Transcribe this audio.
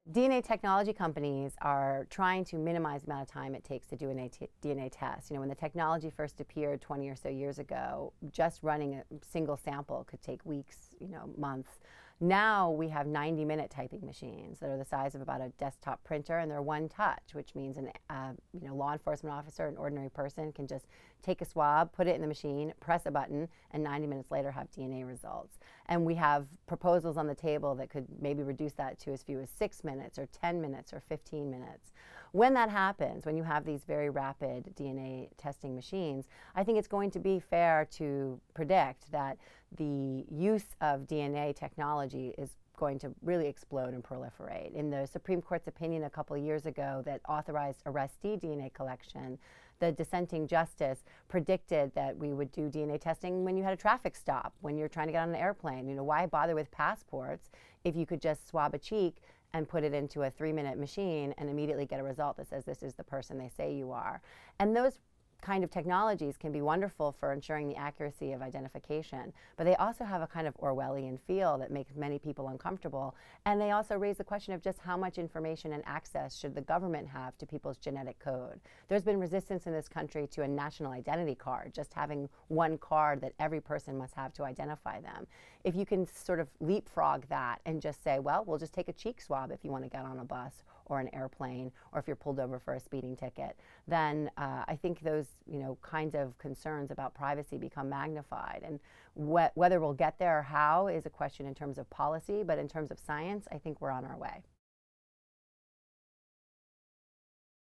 DNA technology companies are trying to minimize the amount of time it takes to do a DNA test. When the technology first appeared 20 or so years ago, just running a single sample could take weeks, months. Now we have 90-minute typing machines that are the size of about a desktop printer, and they're one touch, which means a law enforcement officer, an ordinary person, can just take a swab, put it in the machine, press a button, and 90 minutes later have DNA results. And we have proposals on the table that could maybe reduce that to as few as 6 minutes or 10 minutes or 15 minutes. When that happens, when you have these very rapid DNA testing machines, I think it's going to be fair to predict that the use of DNA technology is going to really explode and proliferate. In the Supreme Court's opinion a couple of years ago that authorized arrestee DNA collection, the dissenting justice predicted that we would do DNA testing when you had a traffic stop, when you're trying to get on an airplane. Why bother with passports if you could just swab a cheek and put it into a 3-minute machine and immediately get a result that says this is the person they say you are. And those kind of technologies can be wonderful for ensuring the accuracy of identification, but they also have a kind of Orwellian feel that makes many people uncomfortable, and they also raise the question of just how much information and access should the government have to people's genetic code. There's been resistance in this country to a national identity card, just having one card that every person must have to identify them. If you can sort of leapfrog that and just say, well, we'll just take a cheek swab if you want to get on a bus or an airplane, or if you're pulled over for a speeding ticket, then I think those kinds of concerns about privacy become magnified. And whether we'll get there or how is a question in terms of policy, but in terms of science, I think we're on our way.